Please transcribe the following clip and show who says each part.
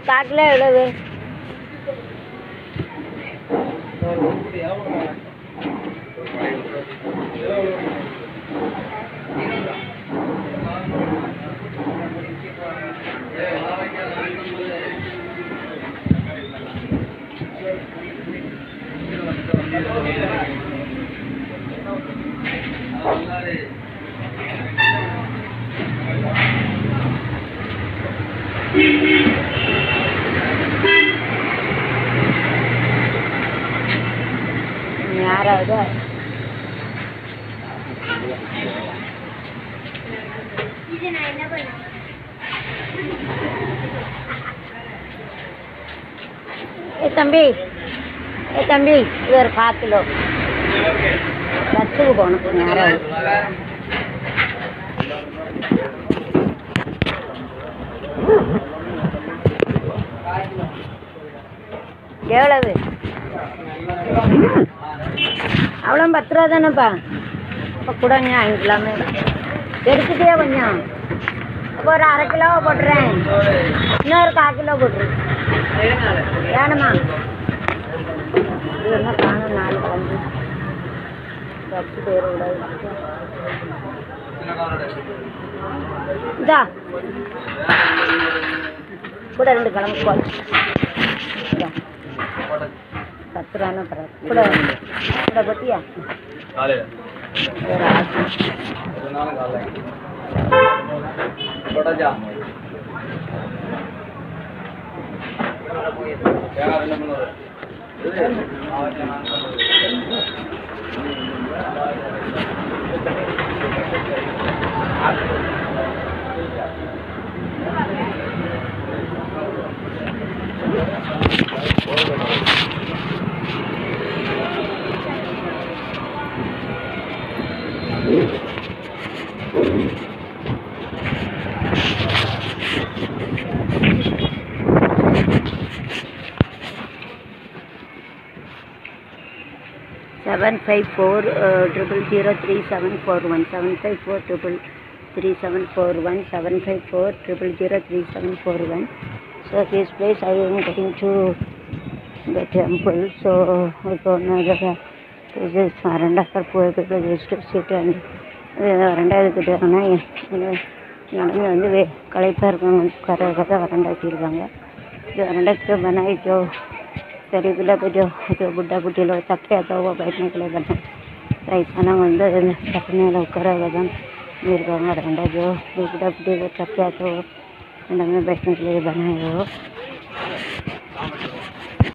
Speaker 1: காட்டில் எவ்வளவு? யாராவது இது நான் என்ன பண்ண தம்பி இது ஒரு 4 கிலோ பஸ்ஸுக்கு போகணும் யாராவது எவ்வளவு? அவ்வளோ 10 ரூபா தானேப்பா. இப்போ கூடங்க வாங்கிக்கலாமே. எடுத்துட்டே கொஞ்சம் இப்போ ஒரு 1/2 கிலோவை போட்டுறேன். இன்னொரு 1/4 கிலோ போட்டுரு. வேணுமா? இது என்ன காணும் 4 கிழங்கு வச்சு பேர் விடாது. இதா கூட 2 கிழங்கு போச்சு. 10 ரூபானா பரவாயில்ல. கூட பத்தியா seven 754 754 754 So this place I am going to the temple. So I go another places Varanda for poor people used to sit and Varanda இருக்குதுன்னா நடந்து வந்து களைப்பாக இருக்காங்க உட்கார வரண்டா வச்சுருக்காங்க. जो वरांडा जो बनाई जो गरीबीला को जो बुढ़ा बुढ़ी लोग तकते आता वो बैठने के लिए बना ऐसा ना मंदिर तकने लोग कर बदन मेरे गाँव वरांडा जो बुढ़ा बुढ़ी लोग तकते आता वो में बैठने के लिए बनाए हो.